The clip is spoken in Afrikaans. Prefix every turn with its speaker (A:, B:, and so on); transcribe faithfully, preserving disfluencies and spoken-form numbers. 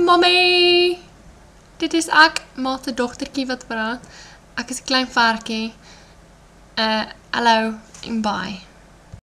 A: Mommy! Dit is ek, maar 'n dogtertjie wat praat. Ek is 'n klein varkie. Uh, hallo en bye.